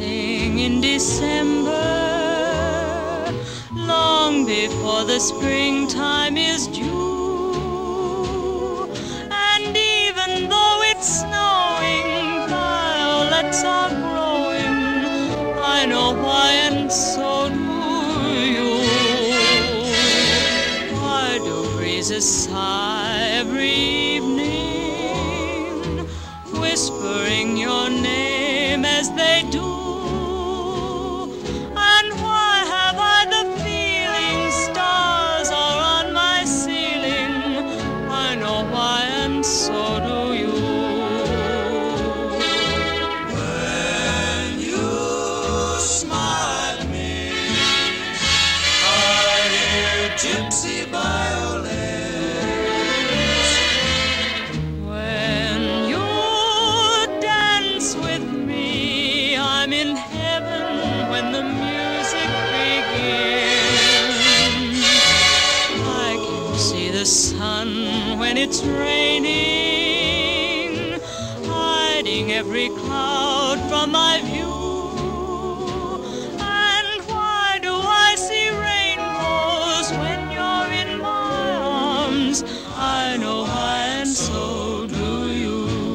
sing in December, long before the springtime is due. And even though it's snowing, violets are growing. I know why, and so do you. Why do breezes sigh every evening, whispering your name as they do? And why have I the feeling stars are on my ceiling? I know why, and so do you. When you smile at me, I hear gypsy violins. When you dance with me, I'm in heaven when the music begins. I can see the sun when it's raining, hiding every cloud from my view. And why do I see rainbows when you're in my arms? I know why, and so do you.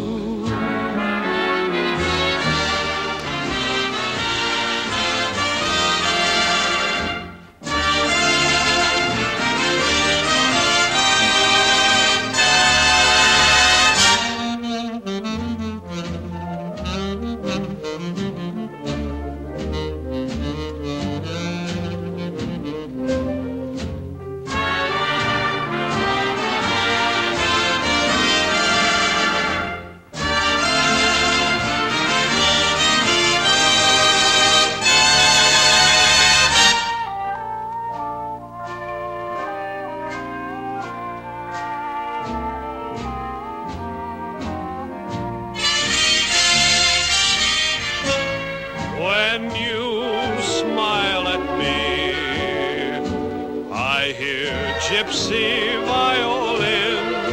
When you smile at me, I hear gypsy violins.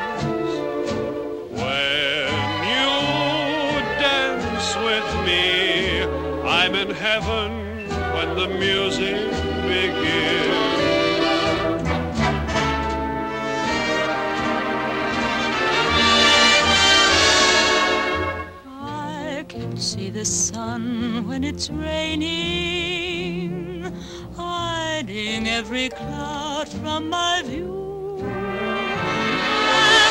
When you dance with me, I'm in heaven when the music begins. I can see the sun when it's raining, hiding every cloud from my view. And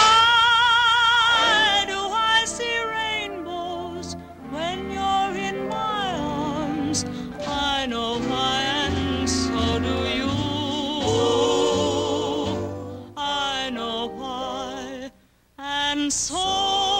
why do I see rainbows when you're in my arms? I know why, and so do you. I know why, and so